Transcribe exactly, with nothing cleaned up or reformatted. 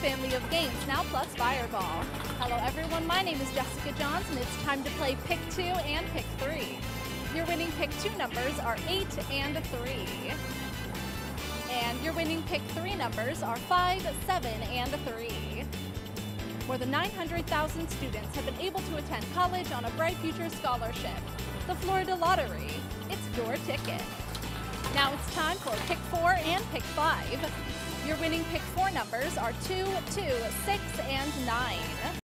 family of games, Now Plus Fireball. Hello everyone, my name is Jessica Johns and it's time to play Pick two and Pick three. Your winning Pick two numbers are eight and three. And your winning Pick three numbers are five, seven, and three. More than nine hundred thousand students have been able to attend college on a Bright Future Scholarship. The Florida Lottery, it's your ticket. Now it's time for Pick four and Pick five. Your winning Pick four numbers are two, two, six, and nine.